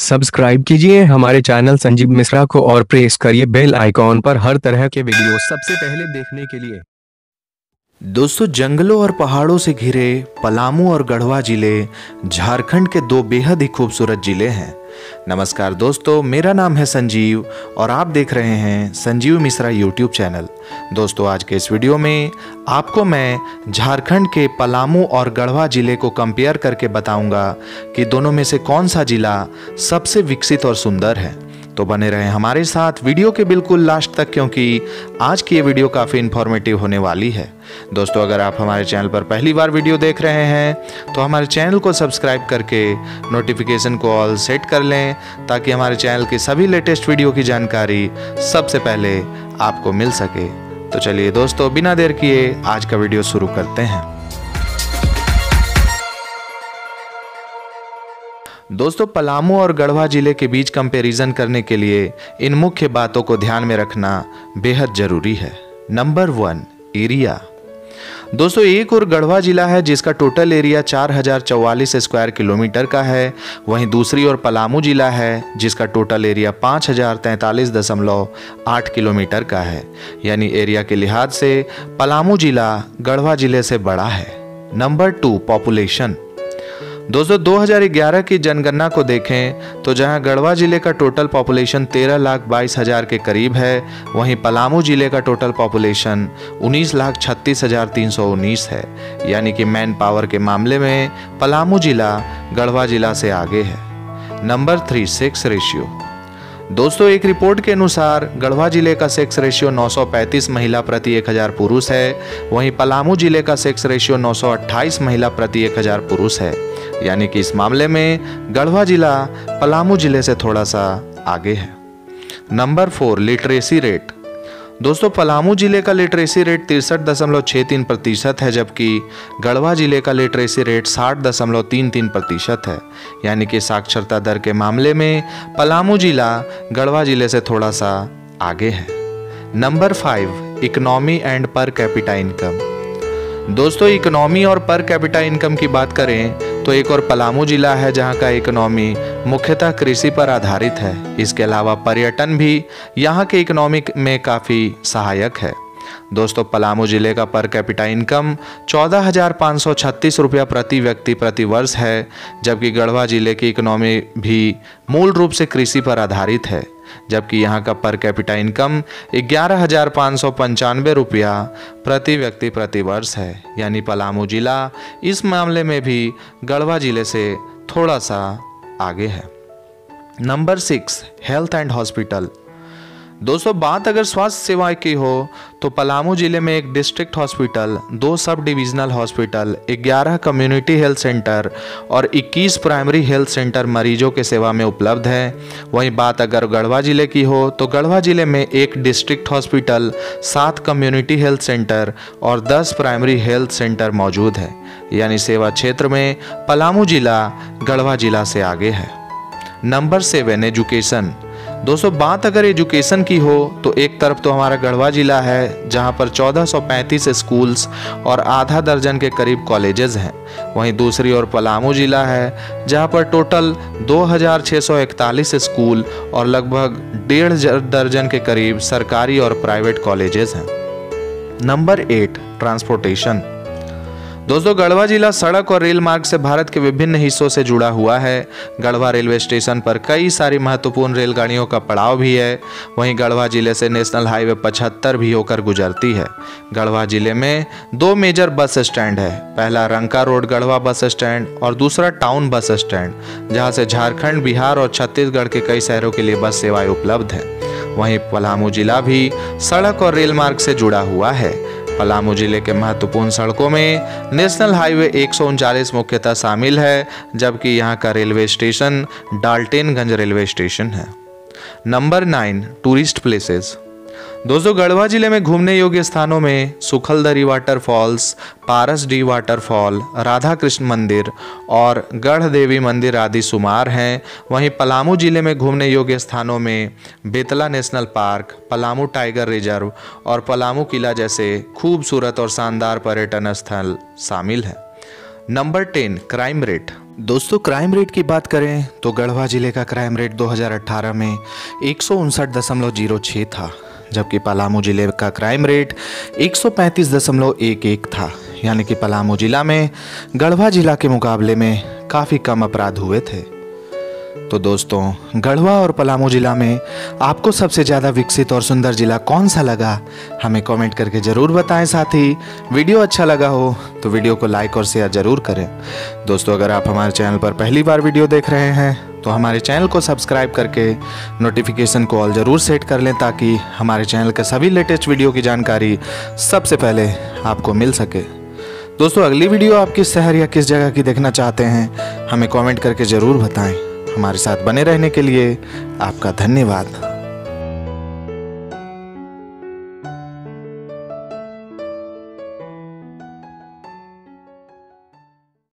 Subscribe कीजिए हमारे channel Sanjeev Mishra को और प्रेस करिए बेल आइकॉन पर हर तरह के वीडियो सबसे पहले देखने के लिए। दोस्तों, जंगलों और पहाड़ों से घिरे पलामू और गढ़वा जिले झारखंड के दो बेहद ही खूबसूरत जिले हैं। नमस्कार दोस्तों, मेरा नाम है संजीव और आप देख रहे हैं संजीव मिश्रा यूट्यूब चैनल। दोस्तों, आज के इस वीडियो में आपको मैं झारखंड के पलामू और गढ़वा जिले को कंपेयर करके बताऊंगा कि दोनों में से कौन सा जिला सबसे विकसित और सुंदर है। तो बने रहें हमारे साथ वीडियो के बिल्कुल लास्ट तक, क्योंकि आज की ये वीडियो काफ़ी इन्फॉर्मेटिव होने वाली है। दोस्तों, अगर आप हमारे चैनल पर पहली बार वीडियो देख रहे हैं तो हमारे चैनल को सब्सक्राइब करके नोटिफिकेशन को ऑल सेट कर लें, ताकि हमारे चैनल की सभी लेटेस्ट वीडियो की जानकारी सबसे पहले आपको मिल सके। तो चलिए दोस्तों, बिना देर किए आज का वीडियो शुरू करते हैं। दोस्तों, पलामू और गढ़वा जिले के बीच कंपैरिजन करने के लिए इन मुख्य बातों को ध्यान में रखना बेहद जरूरी है। Number 1, area. दोस्तों, एक और गढ़वा जिला है जिसका टोटल एरिया 4044 स्क्वायर किलोमीटर का है। वहीं दूसरी ओर पलामू जिला है जिसका टोटल एरिया 5043.8 किलोमीटर का है। यानी एरिया के लिहाज से पलामू जिला गढ़वा जिले से बड़ा है। Number 2, population. दोस्तों, 2011 की जनगणना को देखें तो जहां गढ़वा जिले का टोटल पॉपुलेशन 13,22,000 के करीब है, वहीं पलामू जिले का टोटल पॉपुलेशन 19,36,319 है। यानी कि मैन पावर के मामले में पलामू जिला गढ़वा जिला से आगे है। Number 3, sex ratio. दोस्तों, एक रिपोर्ट के अनुसार गढ़वा जिले का सेक्स रेशियो 935 महिला प्रति 1000 पुरुष है। वहीं पलामू जिले का सेक्स रेशियो 928 महिला प्रति 1000 पुरुष है। यानी कि इस मामले में गढ़वा जिला पलामू जिले से थोड़ा सा आगे है। Number 4, literacy rate. दोस्तों, पलामू जिले का लिटरेसी रेट 63.63% है, जबकि गढ़वा जिले का लिटरेसी रेट 60.33% है। यानी कि साक्षरता दर के मामले में पलामू जिला गढ़वा जिले से थोड़ा सा आगे है। Number 5, economy and per capita income. दोस्तों, इकोनॉमी और पर कैपिटा इनकम की बात करें तो एक और पलामू जिला है जहां का इकोनॉमी मुख्यतः कृषि पर आधारित है। इसके अलावा पर्यटन भी यहां के इकोनॉमी में काफ़ी सहायक है। दोस्तों, पलामू जिले का पर कैपिटा इनकम 14,536 रुपया प्रति व्यक्ति प्रति वर्ष है, जबकि गढ़वा जिले की इकोनॉमी भी मूल रूप से कृषि पर आधारित है, जबकि यहाँ का पर कैपिटा इनकम 11,595 रुपया प्रति व्यक्ति प्रति वर्ष है। यानी पलामू जिला इस मामले में भी गढ़वा जिले से थोड़ा सा आगे है। Number 6, health and hospital. दोस्तों, बात अगर स्वास्थ्य सेवाएं की हो तो पलामू जिले में एक district hospital, 2 sub divisional hospital, 11 community health centre और 21 प्राइमरी हेल्थ सेंटर मरीजों के सेवा में उपलब्ध है। वहीं बात अगर गढ़वा जिले की हो तो गढ़वा जिले में एक district hospital, 7 community health centre और 10 प्राइमरी हेल्थ सेंटर मौजूद है। यानी सेवा क्षेत्र में पलामू जिला गढ़वा जिला से आगे है। Number 7, education. दोस्तों, बात अगर एजुकेशन की हो तो एक तरफ तो हमारा गढ़वा जिला है जहां पर 1435 स्कूल्स और आधा दर्जन के करीब कॉलेजेस हैं। वहीं दूसरी ओर पलामू जिला है जहां पर टोटल 2641 स्कूल और लगभग 1.5 दर्जन के करीब सरकारी और प्राइवेट कॉलेजेस हैं। Number 8, transportation. दोस्तों, गढ़वा जिला सड़क और रेल मार्ग से भारत के विभिन्न हिस्सों से जुड़ा हुआ है। गढ़वा रेलवे स्टेशन पर कई सारी महत्वपूर्ण रेलगाड़ियों का पड़ाव भी है। वहीं गढ़वा जिले से नेशनल हाईवे 75 भी होकर गुजरती है। गढ़वा जिले में 2 मेजर बस स्टैंड है। पहला Ranka road Garhwa bus stand और दूसरा टाउन बस स्टैंड, जहां से झारखंड, बिहार और छत्तीसगढ़ के कई शहरों के लिए बस सेवाएं उपलब्ध है। वहीं पलामू जिला भी सड़क और रेल मार्ग से जुड़ा हुआ है। पलामू जिले के महत्वपूर्ण सड़कों में नेशनल हाईवे 139 मुख्यतः शामिल है, जबकि यहाँ का railway station Daltonganj railway station है। Number 9, tourist places. दोस्तों, गढ़वा जिले में घूमने योग्य स्थानों में सुखलदरी वाटरफॉल्स, पारस डी वाटरफॉल, राधा कृष्ण मंदिर और गढ़ देवी मंदिर आदि शुमार हैं। वहीं पलामू जिले में घूमने योग्य स्थानों में Betla national park, Palamu tiger reserve और पलामू किला जैसे खूबसूरत और शानदार पर्यटन स्थल शामिल हैं। Number 10, crime rate. दोस्तों क्राइम रेट की बात करें तो गढ़वा जिले का क्राइम रेट 2018 में 159.06 था, जबकि पलामू जिले का क्राइम रेट 135.11 था। यानी कि पलामू जिला में गढ़वा जिला के मुकाबले में काफ़ी कम अपराध हुए थे। तो दोस्तों गढ़वा और पलामू जिला में आपको सबसे ज़्यादा विकसित और सुंदर जिला कौन सा लगा, हमें कमेंट करके ज़रूर बताएं। साथ ही वीडियो अच्छा लगा हो तो वीडियो को लाइक और शेयर ज़रूर करें। दोस्तों अगर आप हमारे चैनल पर पहली बार वीडियो देख रहे हैं तो हमारे चैनल को सब्सक्राइब करके नोटिफिकेशन को ऑल ज़रूर सेट कर लें, ताकि हमारे चैनल के सभी लेटेस्ट वीडियो की जानकारी सबसे पहले आपको मिल सके। दोस्तों अगली वीडियो आप किस शहर या किस जगह की देखना चाहते हैं, हमें कमेंट करके ज़रूर बताएं। हमारे साथ बने रहने के लिए आपका धन्यवाद।